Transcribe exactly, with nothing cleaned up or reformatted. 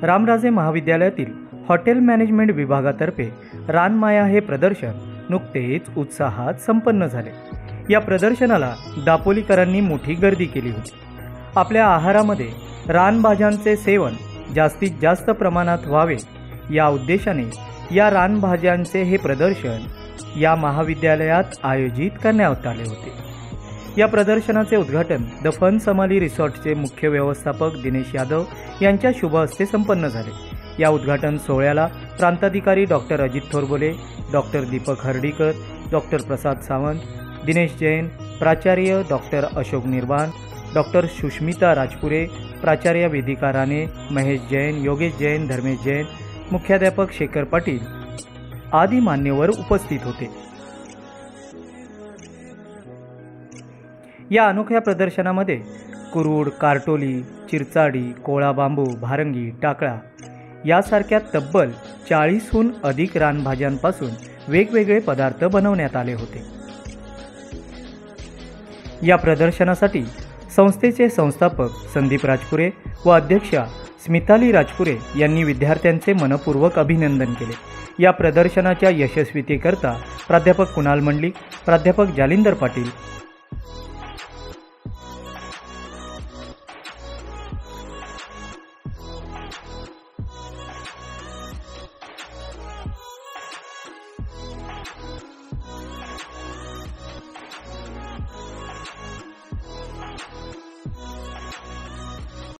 रामराजे महाविद्यालयातील hotel management विभागातर्फे रानमाया हे प्रदर्शन नुकतेच उत्साहात संपन्न झाले। या प्रदर्शनाला दापोलीकरांनी मोठी गर्दी केली होती। आपल्या आहारामध्ये रानभाज्यांचे सेवन जास्तीत जास्त प्रमाणात व्हावे या उद्देशाने या रानभाज्यांचे हे प्रदर्शन या महाविद्यालयात आयोजित करण्यात आले होते। या प्रदर्शनाचे उद्घाटन द फन समाली रिसॉर्टचे मुख्य व्यवस्थापक दिनेश यादव यांच्या शुभ हस्ते संपन्न झाले। या उद्घाटन सोहळ्याला प्रांताधिकारी doctor Ajit Thorbole, doctor Deepak Hardikar, doctor Prasad Sawant, Dinesh Jain, प्राचार्य डॉक्टर अशोक निर्वाण, डॉक्टर सुष्मिता राजपुरे, प्राचार्य वेदिका राणे, महेश जैन, योगेश जैन, धर्मेश जैन, मुख्याध्यापक शेखर पाटील आदी मान्यवर उपस्थित होते। या अनोख्या प्रदर्शनामध्ये कुरूड, कार्टोली, चिरचाडी, कोळा बांबू, भारंगी, टाकळा यासारख्या तब्बल चाळीसहून अधिक रानभाज्यांपासून वेगवेगळे पदार्थ बनवण्यात आले होते। या प्रदर्शनासाठी संस्थेचे संस्थापक संदीप राजपुरे व अध्यक्षा स्मिताली राजपुरे यांनी विद्यार्थ्यांचे मनपूर्वक अभिनंदन केले। या प्रदर्शनाच्या यशस्वीतेकरता प्राध्यापक कुणाल मंडलिक, प्राध्यापक जालिंदर पाटील,